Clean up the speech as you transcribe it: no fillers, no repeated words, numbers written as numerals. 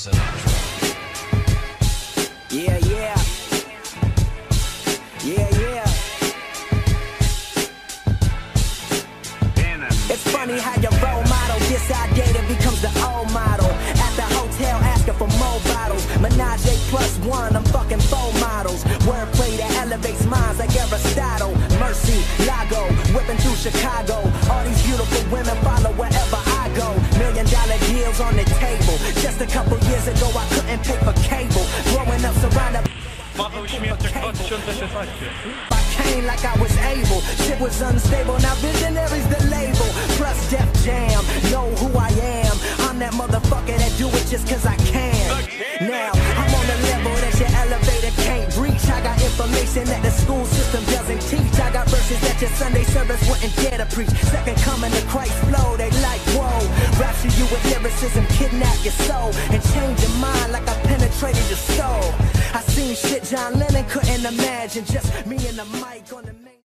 Sinatra. Yeah, yeah. Yeah, yeah. It's funny how your role model gets outdated, becomes the old model. At the hotel asking for more bottles. Menage +1, I'm fucking 4 models. Wordplay that elevates minds like Aristotle. Mercy, Lago, whipping through Chicago. All these beautiful women follow wherever I go. $1 million deals on the table. Just a couple years ago I couldn't pay for cable. Growing up surrounded Paweł Śmieszek 2016. I came like I was able. Shit was unstable, now Visionary's the label. Plus Def Jam, know who I am. I'm that motherfucker that do it just cause I can. Now, I'm on the level that your elevator can't reach. I got information that the school system doesn't teach. I got verses that your Sunday service wouldn't dare to preach. Second coming to Christ flow, they like, whoa. Rapture you with lyricism, kidnap your soul, and change your mind like I penetrated your soul. I seen shit John Lennon couldn't imagine. Just me and the mic on the main